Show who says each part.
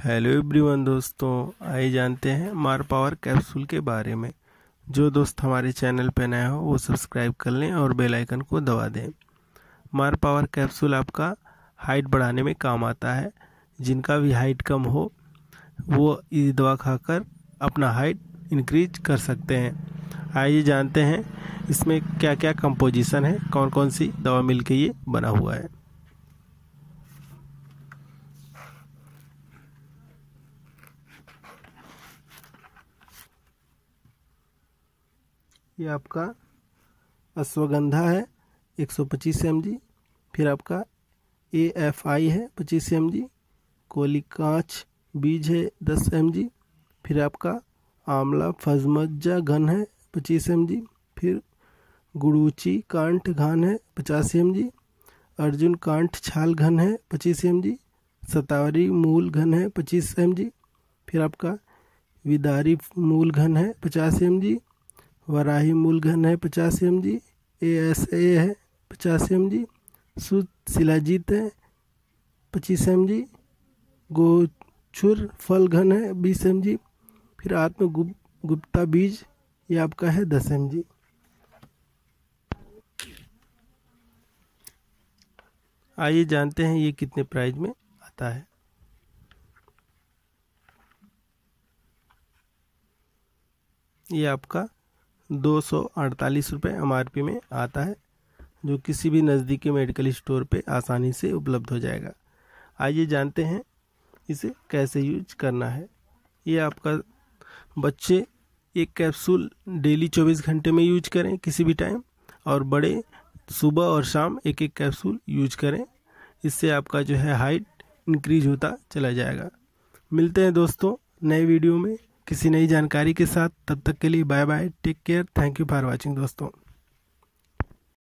Speaker 1: Hello everyone दोस्तों, आइए जानते हैं मार पावर कैप्सूल के बारे में। जो दोस्त हमारे चैनल पर नया हो वो सब्सक्राइब कर लें और बेल आइकन को दबा दें। मार पावर कैप्सूल आपका हाइट बढ़ाने में काम आता है। जिनका भी हाइट कम हो वो इस दवा खाकर अपना हाइट इंक्रीज कर सकते हैं। आइए जानते हैं इसमें क्या क्या कंपोजिशन है, कौन कौन सी दवा मिलके ये बना हुआ है। ये आपका अश्वगंधा है 125 mg, फिर आपका AFI है 25 mg, कोलिकांच बीज है 10 mg, फिर आपका आंवला फजमज्जा घन है 25 mg, फिर गुड़ूची कांठ घन है 50 mg, अर्जुन कांठ छाल घन है 25 mg, सतावरी मूल घन है 25 mg, फिर आपका विदारी मूल घन है 50 mg, वराही मूल घन है 50 mg, ASA है 50 mg, शुद्ध शिलाजीत है 25 mg, गोछुर फल घन है 20 mg, फिर आत्मगुप्ता बीज ये आपका है 10 mg। आइए जानते हैं ये कितने प्राइस में आता है। ये आपका 248 रुपये MRP में आता है, जो किसी भी नज़दीकी मेडिकल स्टोर पे आसानी से उपलब्ध हो जाएगा। आइए जानते हैं इसे कैसे यूज करना है। ये आपका बच्चे एक कैप्सूल डेली 24 घंटे में यूज करें किसी भी टाइम, और बड़े सुबह और शाम एक एक कैप्सूल यूज करें। इससे आपका जो है हाइट इंक्रीज होता चला जाएगा। मिलते हैं दोस्तों नए वीडियो में किसी नई जानकारी के साथ। तब तक के लिए bye bye, take care, thank you for watching दोस्तों।